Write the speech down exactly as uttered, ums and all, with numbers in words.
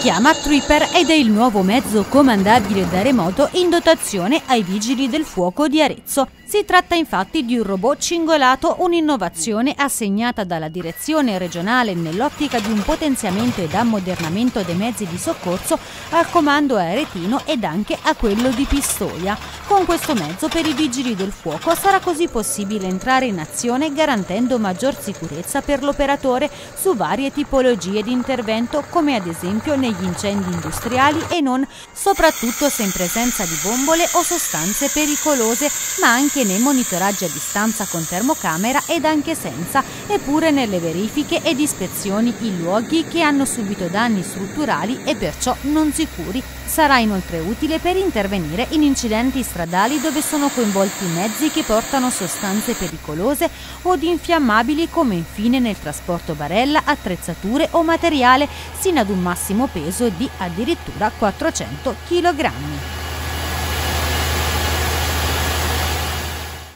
chiama Tripper ed è il nuovo mezzo comandabile da remoto in dotazione ai Vigili del Fuoco di Arezzo. Si tratta infatti di un robot cingolato, un'innovazione assegnata dalla direzione regionale nell'ottica di un potenziamento ed ammodernamento dei mezzi di soccorso al comando aretino ed anche a quello di Pistoia. Con questo mezzo per i Vigili del Fuoco sarà così possibile entrare in azione garantendo maggior sicurezza per l'operatore su varie tipologie di intervento, come ad esempio negli incendi industriali e non, soprattutto se in presenza di bombole o sostanze pericolose, ma anche nei monitoraggi a distanza con termocamera ed anche senza, eppure nelle verifiche ed ispezioni in luoghi che hanno subito danni strutturali e perciò non sicuri. Sarà inoltre utile per intervenire in incidenti stradali dove sono coinvolti mezzi che portano sostanze pericolose o di infiammabili, come infine nel trasporto barella, attrezzature o materiale, sino ad un massimo peso di addirittura quattrocento chilogrammi.